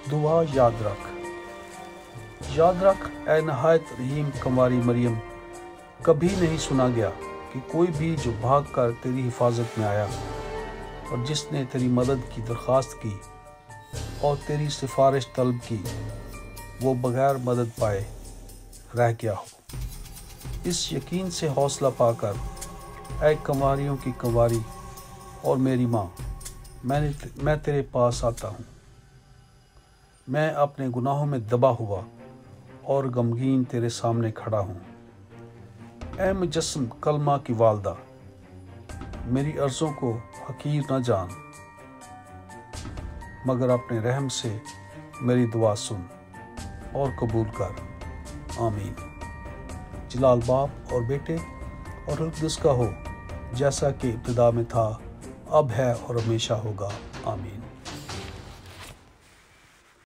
دعا یاد رکھ اے نہایت رحیم کنواری مریم، کبھی نہیں سنا گیا کہ کوئی بھی جو بھاگ کر تیری حفاظت میں آیا اور جس نے تیری مدد کی درخواست کی اور تیری سفارش طلب کی، وہ بغیر مدد پائے رہ گیا ہو۔ اس یقین سے حوصلہ پا کر اے کنواریوں کی کنواری اور میری ماں، میں تیرے پاس آتا ہوں۔ میں اپنے گناہوں میں دبا ہوا اور غمگین تیرے سامنے کھڑا ہوں۔ اے مجسم کلمہ کی والدہ، میری عرضوں کو حقیر نہ جان، مگر اپنے رحم سے میری دعا سن اور قبول کر۔ آمین۔ جلال باپ اور بیٹے اور روح القدس کا ہو، جیسا کہ ابتدا میں تھا، اب ہے اور ہمیشہ ہوگا۔ آمین۔